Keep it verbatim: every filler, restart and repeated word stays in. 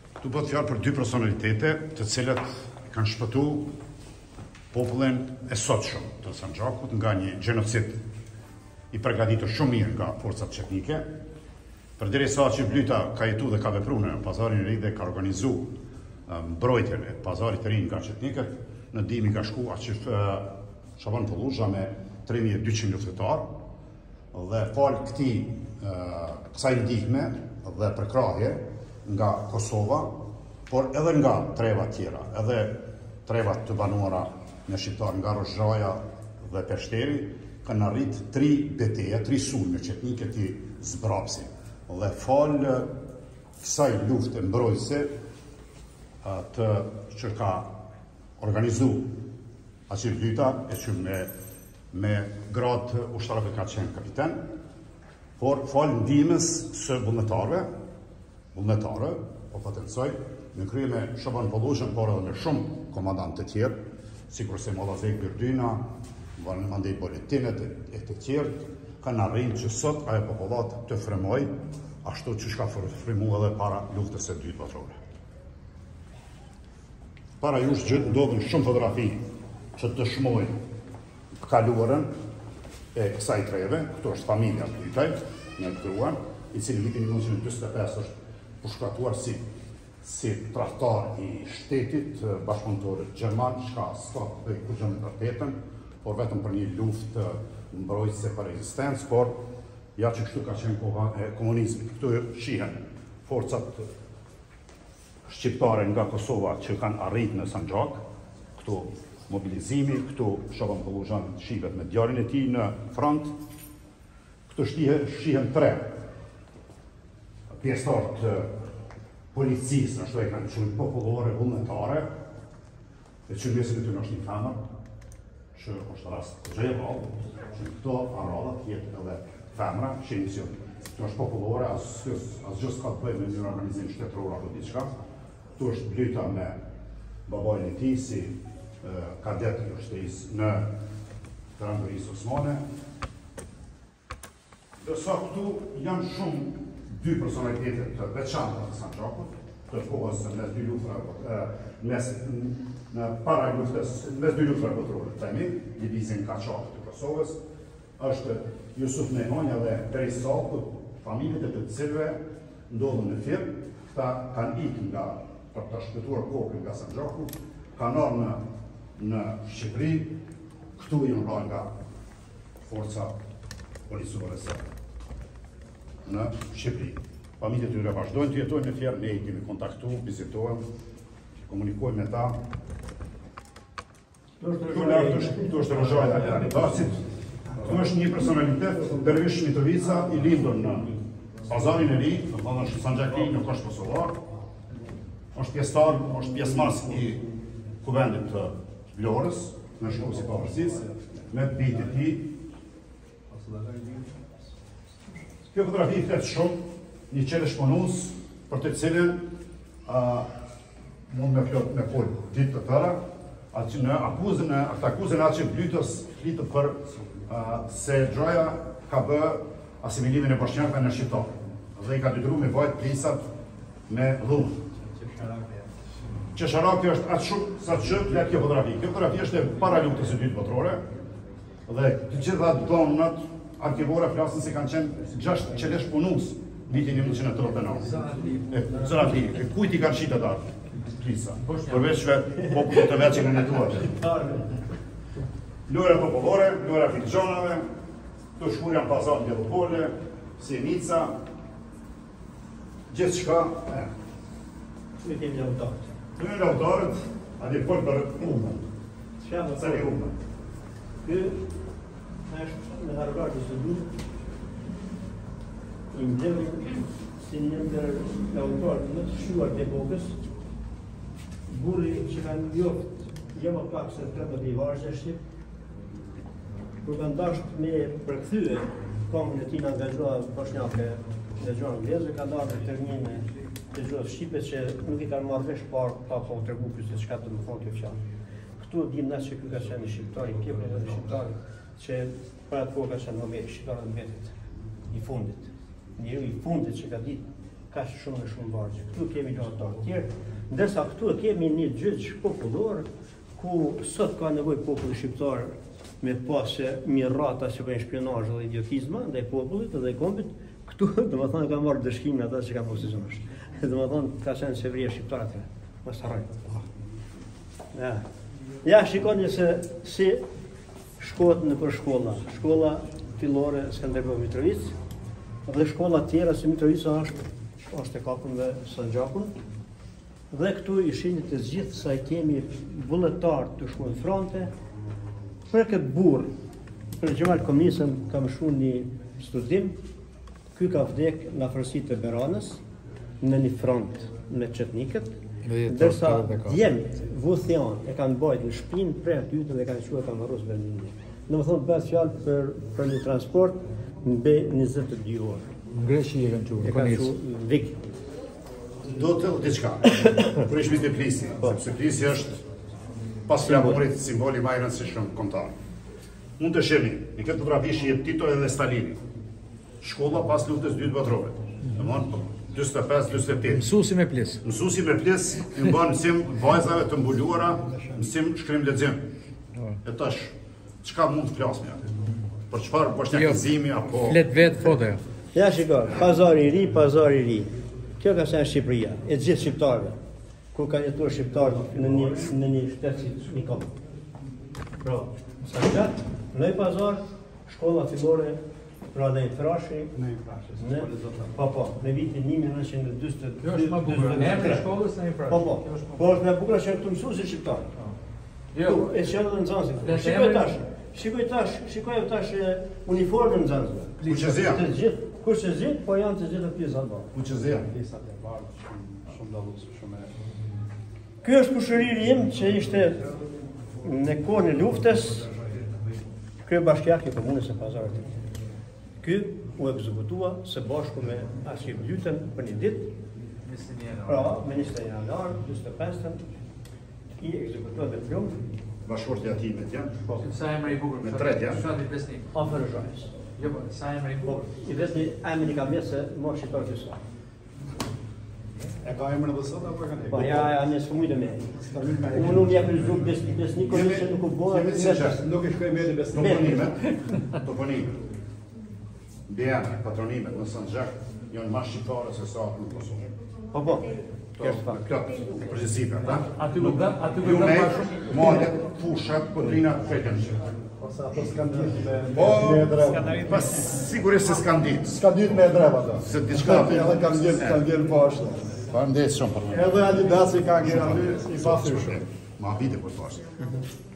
Tu bëhet fjalë për dy personalitete të cilët kanë shpëtu popullin e sotshëm të Sanxhakut nga një gjenocid i përgatitur shumë mirë nga forcat çetnike, përderisa që Blyta ka jetu dhe ka vepruar në pazarin e ri dhe ka organizu mbrojtjen e pazarit të ri nga çetnikët, në dimi ka shku Arqif Shaban Polluzha me tre mijë e dyqind luftëtar dhe fal këtij kësaj ndihme dhe përkrahje nga Kosova, por edhe nga treva tjera, edhe trevat të banuara me shqiptar nga Rozhaja dhe Peshteri, kanë arrit tri betejë, tri sulme çetnike të zbrapsin. Dhe fal kësaj lufte mbrojtëse të që ka organizu Arqif Blyta, e që me, me gradë ushtarëve ka qenë kapiten, por fal ndihmës së vullnetarëve, vullnetarë, po potencoj, në krye me Shaban Polluzhën, por edhe me shumë komandantë të tjerë, sikurse Mollazek Byrdyna, Mandej Boletinet e të tjerë, kanë arrijë që sot ajo popullat të frymoj, ashtu që shka frymu edhe para luftës së dytë botërore. Para jush gjithë ndodhin shumë fotografi që të dëshmojnë kaluarën e kësaj treve, këto është familja Blytaj, në gruan, i cili vitin një nëntëqind e njëzet e pesë është pushkatuar si, si trahtar i shtetit bashkëpunëtor gjerman, shka s'ka dhe i kur gjëmë të rtetën, por vetëm për një luftë mbrojtëse për ekzistencë, por ja që kështu ka qenë koha e komunizmit. Këtu shihen forcat shqiptare nga Kosova që kanë arrit në Sanxhak, këtu mobilizimi, këtu Shaban Polluzhan shihet me djalin e tij në front, këtu shihen tre pjesëtar të policisë, ashtu e kanë qenë popullore vullnetare, e që mesin e tyre është një femër, që është rast të gjë e vallë, që këto arradat jetë edhe femra, që i mision. Këto është popullore, asgjë s'ka të bëjë me një organizim shtetëror apo diçka. Këtu është Blyta me babajin e tij si kadet i ushtrisë në Drangërisë Osmane. Dërsa këtu janë shumë dy personalitetet të veçanta të Sanxhakut, të kohës mes dy luftrave, mes në para luftës, mes dy luftrave botërore, themi, divizin Kaçak të Kosovës, është Jusuf Mehonja dhe Drej Salku, familjet e të cilëve ndodhen në firmë, këta kanë ikë nga për të shpëtuar kokën nga Sanxhaku, kanë ardhur në në Shqipëri, këtu janë rënë nga forca policore serbe në Shqipëri. Familjet e tyre vazhdojnë të jetojnë në Fier, ne i kemi kontaktu, vizitojmë, komunikojmë me ta. Këtu është Rozhaja e Anitasit. Këtu është një personalitet, Dervish Mitrovica, i lindur në pazarin e ri, në thënë është Sanxhaki, nuk është kosovar. Është pjesëtar, është pjesëmarrës i kuvendit të Vlorës, në shkollë si pavarësisë, me bitë e tij. Kjo fotografi flet shumë, një qelë shponus për të cilën mund me flot me fol ditë të tëra, atë në akuzën e akuzën atë që Blytës flitë për se Gjoja ka bë asimilimin e bosnjakëve në shqiptar dhe i ka detyruar me vajt plisat me dhunë. Qesharaki është atë shumë sa që flet kjo fotografi. Kjo fotografi është e para luftës së dytë botërore dhe të gjitha donat arkivore flasin se kanë qenë gjashtë qelesh punus vitin një nëntëqind e tridhjet e nëntë. Zëratiri, e kujt i kanë qitë ata plisa? Përveçve popullit të vetë që në netuar. Lojra popullore, lojra filxonave, të shkurjan pazar në Djevopole, Sjenica, gjithë shka. Në kemi lautarët. Në kemi lautarët, a di për për umën. Cëri umën. Kë është në hargarë së duhet, i ndërën si një ndër lautarët në të shuar të epokës, burri që kanë njoft, jo më pak se tridhjetë i vargjë Shqip, kur kanë dashur me përkthyë kohën e tij në angazhuar bosnjake në gjuhën angleze, ka ndarë termine të gjuhës shqipe që nuk i kanë marrë vesh par pa po tregu ky se çka do të thonë kjo fjalë. Këtu dim na se ky ka qenë shqiptar, i kepë edhe shqiptar, që para të kohë ka qenë më mirë shqiptar në vetit i fundit. Njeriu i fundit që ka ditë ka shumë e shumë vargje. Këtu kemi gjallëtar të tjerë, ndërsa këtu kemi një gjyq popullor, ku sot ka nevojë populli shqiptar me pasë mirata që bëjnë shpionazh dhe idiotizma ndaj popullit dhe kombit. Këtu, domethënë, kanë marrë dëshkimin ata që kanë pozicionuar. Domethënë, ka qenë qeveria shqiptare atë. Mos harroj. Ja. Ja, shikoni se si shkohet në për shkolla. Shkolla fillore Skënderbeu Mitrovic dhe shkolla tjera si Mitrovica është është e kapur me Sanxhakun. Dhe këtu i shihni të gjithë sa i kemi vullnetar të shkuar në fronte. Për këtë burr, për Gjemal Komisën kam shkuar një studim. Ky ka vdek në afërsitë e Beranës në një front me çetnikët, ndërsa djemit Vuthian e kanë bajt në shpinë prej aty dhe kanë quajtur Kamarros Berlini. Domethënë bëhet fjalë për për një transport mbi njëzet e dy orë. Në Greqi e kanë quajtur. E kanë quajtur Vik. Do të thëllë diçka, për ishmi të Plisi, sepse Plisi është pas flamurit simboli më i rëndësishëm kombëtar. Mund të shihni, në këtë fotografi shihet Tito edhe Stalini. Shkolla pas luftës së dytë botërore. Domthonë dyzet e pesë dyzet e tetë. Mësuesi me plis. Mësuesi me plis i bën mësim vajzave të mbuluara, mësim shkrim lexim. E tash, çka mund të flasim atë? Për çfarë boshnjakizimi apo Flet vet foto. Ja shiko, pazari i ri, pazari i ri. Kjo ka qenë Shqipëria, e gjithë shqiptarëve, ku ka jetuar shqiptarët në një në një shtet si Nikop. Pra, sa gjatë, në pazar, shkolla fillore pra dhe i Frashi, në i Frashi, në, po, po, në vitin një mijë nëntëqind e dyzet e dy. Kjo është më bukur. Emri i shkollës në i Frashi. Po, po, po është më bukur që këtu mësuesi shqiptar. Jo, e sjell në Nxansi. Shikoj tash, shikoj tash, shikoj tash uniformën në Nxansi. Kuqezia? Të gjithë, kuqezia, po janë të gjitha pjesë albanë. Kuqezia? Pjesat e bardhë, shumë shumë dalluese, shumë e. Ky është kushëriri im që ishte në kohën e luftës kryebashkiak i komunës së Pazarit. Ky u ekzekutua së bashku me Arshim Lytën për një ditë. Pra, ministri janar, dyzet e pesën, i ekzekutua dhe triumf. Bashkëshorti i atimit janë? Po, Sa emri i bukur. Me tret janë? Fshati Besnik. afër Zhajës. Jo, po, sa emri i Po, bukur. i vetë emri ka mirë se më shqiptar të sa. E ka emrin edhe sot apo e kanë? Po, ja, ja, në sfumit e me. Unë nuk jam në zonë besnik, besnik, që nuk u bëha. Jemi sinqert. Nuk i shkoj meli besnik. Toponimet, toponimet. Bjene, patronimet në Sanxhak janë më shqiptare se sa në Kosovë. Po, po, kjo është fakt. Këtë, përgjithësime, ta? Aty nuk dha, aty Ju nuk me, dha shumë. malet, fushat, podrinat, fetën që. Ose ato s'kan ditë me Po, me drev. pas sigurisht se s'kan ditë. S'kan ditë me drev ato. Se diçka Edhe kanë ngel, kanë ngel poshtë. Pa ndesh shumë për më. Edhe Adidasi ka ngel aty i pafshëm. Ma vite për poshtë.